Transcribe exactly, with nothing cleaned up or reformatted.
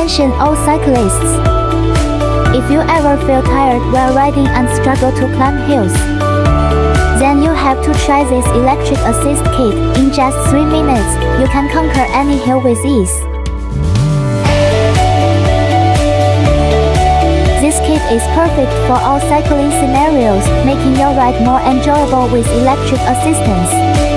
Attention all cyclists! If you ever feel tired while riding and struggle to climb hills, then you have to try this electric assist kit. In just three minutes, you can conquer any hill with ease. This kit is perfect for all cycling scenarios, making your ride more enjoyable with electric assistance.